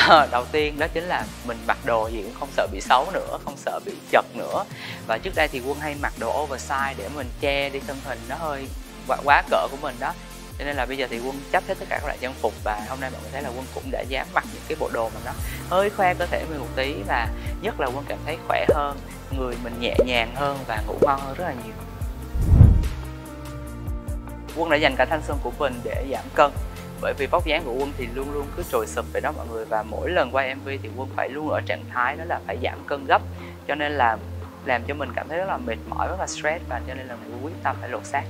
Đầu tiên đó chính là mình mặc đồ gì cũng không sợ bị xấu nữa, không sợ bị chật nữa. Và trước đây thì Quân hay mặc đồ oversize để mình che đi thân hình nó hơi quá cỡ của mình đó. Cho nên là bây giờ thì Quân chấp hết tất cả các loại trang phục, và hôm nay mọi người thấy là Quân cũng đã dám mặc những cái bộ đồ mà nó hơi khoe cơ thể mình một tí, và nhất là Quân cảm thấy khỏe hơn, người mình nhẹ nhàng hơn và ngủ ngon hơn rất là nhiều. Quân đã dành cả thanh xuân của mình để giảm cân, bởi vì vóc dáng của Quân thì luôn luôn cứ trồi sụp vậy đó mọi người, và mỗi lần quay MV thì Quân phải luôn ở trạng thái đó là phải giảm cân gấp, cho nên là làm cho mình cảm thấy rất là mệt mỏi, rất là stress, và cho nên là Quân quyết tâm phải lột xác.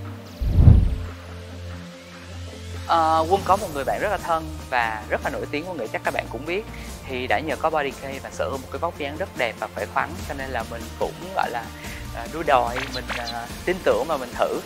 Quân có một người bạn rất là thân và rất là nổi tiếng, Quân nghĩ chắc các bạn cũng biết, thì đã nhờ có Body K và sở hữu một cái vóc dáng rất đẹp và khỏe khoắn, cho nên là mình cũng gọi là đua đòi, mình tin tưởng mà mình thử.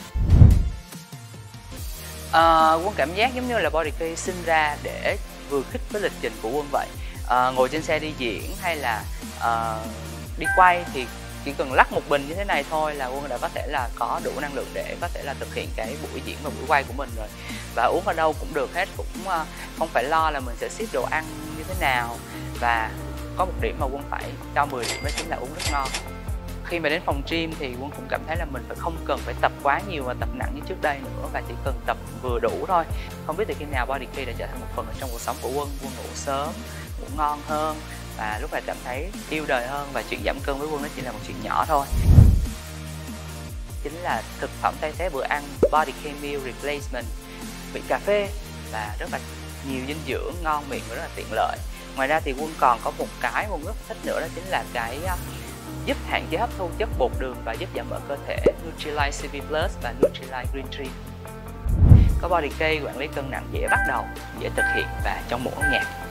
Quân cảm giác giống như là Body K sinh ra để vừa khích với lịch trình của Quân vậy. Ngồi trên xe đi diễn hay là đi quay thì chỉ cần lắc một bình như thế này thôi là Quân đã có thể là có đủ năng lượng để có thể là thực hiện cái buổi diễn và buổi quay của mình rồi. Và uống ở đâu cũng được hết, cũng không phải lo là mình sẽ ship đồ ăn như thế nào. Và có một điểm mà Quân phải cho 10 điểm đó chính là uống rất ngon. Khi mà đến phòng gym thì Quân cũng cảm thấy là mình không cần phải tập quá nhiều và tập nặng như trước đây nữa, và chỉ cần tập vừa đủ thôi. Không biết từ khi nào Body K đã trở thành một phần ở trong cuộc sống của Quân. Quân ngủ sớm, ngủ ngon hơn, và lúc này cảm thấy yêu đời hơn, và chuyện giảm cân với Quân nó chỉ là một chuyện nhỏ thôi. Chính là thực phẩm thay thế bữa ăn Body K Meal Replacement, vị cà phê và rất là nhiều dinh dưỡng, ngon miệng và rất là tiện lợi. Ngoài ra thì Quân còn có một cái Quân rất thích nữa, đó chính là cái giúp hạn chế hấp thu chất bột đường và giúp giảm mỡ cơ thể, Nutrilite CV Plus và Nutrilite Green Tea. Có Body K quản lý cân nặng dễ bắt đầu, dễ thực hiện và trong mỗi nhạc.